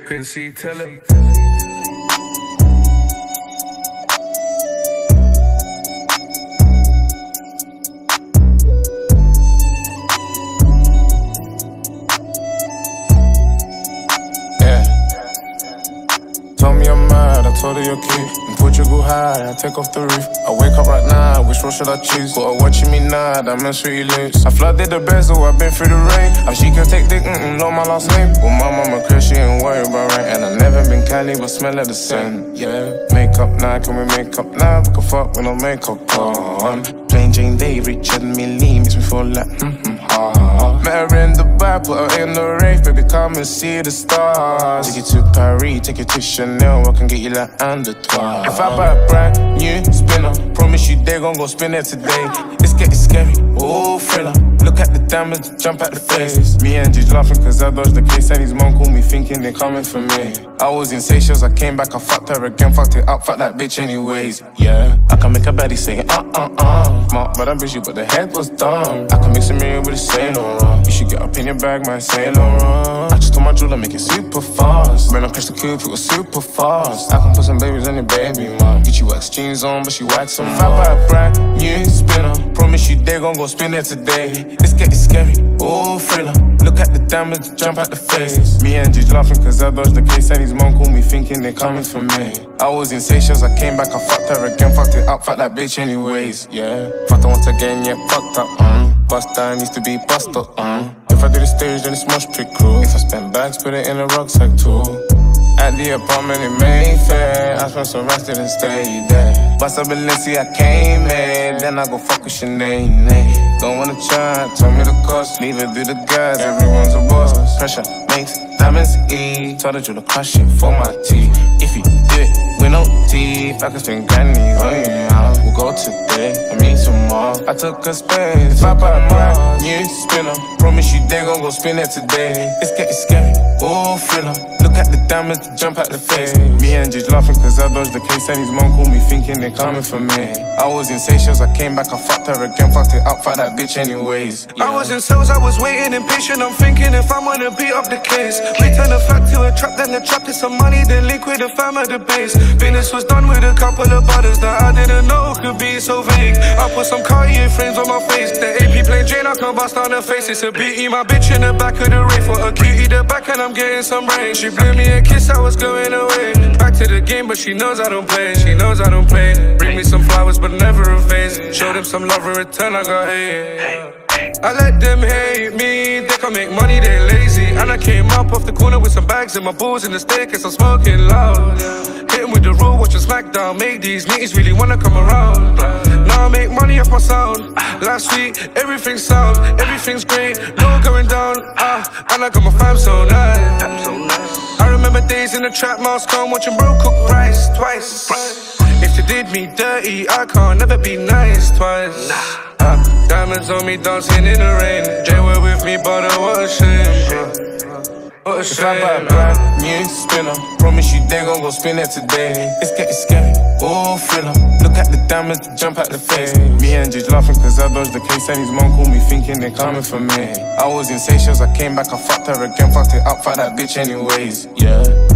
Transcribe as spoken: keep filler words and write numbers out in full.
frequency, tell him. Told me I'm mad, I told her you're cute. In Portugal high, I take off the roof. I wake up right now, which road should I choose? Got her watching me now, that man's really loose. I flooded the bezel, I've been through the rain. How she can take dick, mm-mm, know my last name. Well, my mama crash, she ain't worried about rain. And I never been Cali, but smell like the same. Yeah, makeup now, can we make up now? We can fuck with no makeup on. Plain Jane Day, Richard Millie, makes me feel like mm-hmm, ha ha. Met her in Dubai, put her in the rave, baby, come and see the stars. Take you to Paris, take you to Chanel, I can get you like under twice. If I buy a brand new spinner, promise you they gon' go spin it today. It's getting scary, oh thriller. Look at the diamonds, jump at the face. Me and G's laughing cause I dodged the case. And his mom called me thinking they're coming for me. I was in Seychelles, I came back, I fucked her again. Fucked it up, fuck that bitch anyways. Yeah, I can make a baddie say uh-uh-uh. Mark by that bitch, you but the head was dumb. I can mix a mirror with a Saint Laurent. You should get up in your bag, man, Saint Laurent. I just told my jeweler, make it super fast. When I press the coupe, it was super fast. I can put some babies on your baby, man. Get you wax jeans on, but she wax some. If I buy a brand new spinner, promise you they gon' go spin it today. It's getting scary, oh thriller. Look at the diamonds, jump at the face. Me and G's laughing cause I dodged the case. And his mom called me thinking they're coming for me. I was in Seychelles, I came back, I fucked her again. Fucked it up, fuck that bitch anyways, yeah. Fucked her once again, yeah, fucked up, mm. Bust down needs to be bust up, mm. If I do the stage, then it's much pretty cool. If I spend bags, put it in a rucksack too. At the apartment in Mayfair, I spent some rest, didn't stay there. Bust a Balenci, I came here, then I go fuck with Sinead. Don't wanna try, tell me the cost, leave it to the guys, everyone's a boss. Pressure makes diamonds eat, told the jeweler crush it for my teeth. If you do it with no teeth, I can spend grannies on you now. We'll go today, and meet tomorrow. I took a space, if I buy a brand new spinner, promise you they gon' go spin it today. It's getting scary, oh thriller. Look at the diamonds, jump at the face. Me and G's laughing cause I dodged the case. And his mom called me thinking they're coming for me. I was in Seychelles, I came back, I fucked her again. Fucked it up, fuck that bitch anyways, yeah. I was in sales, I was waiting impatient. I'm thinking if I'm gonna beat up the case. We turn the fact to a trap, then the trap is some money. Then link with the fam at the base. Business was done with a couple of brothers that I didn't know could be so vague. I put some Cartier frames on my face. The A P plain Jane, I can bust on her face. It's a B E, my bitch in the back of the rave. For a cutie, the back and I'm getting some rain. She blew me a kiss, I was going away. Back to the game, but she knows I don't play. She knows I don't play. Bring me some flowers, but never a face. Show them some love in return, I got hate. I let them hate me, they can make money, they lazy. And I came up off the corner with some bags and my balls in the stick, cause I'm smoking loud. Hitting with the roll, watching SmackDown. Make these meetings really wanna come around. Now I make money off my sound. Last week, everything's sound, everything's great, no going down. Ah, and I got my fam so nice. I remember days in the trap, mask on, watching bro cook rice twice. If you did me dirty, I can't never be nice twice. Uh, diamonds on me dancing in the rain. Jay were with me, but uh, what a shame. What a shame. If I buy a brand new spinner, promise you they gon' go spin it today. It's getting scary, oh thriller. Look at the diamonds, jump at the face. Me and G's laughing cause I dodged the case. And his mom called me thinking they're coming for me. I was in Seychelles, I came back, I fucked her again. Fucked it up, fuck that bitch anyways, yeah.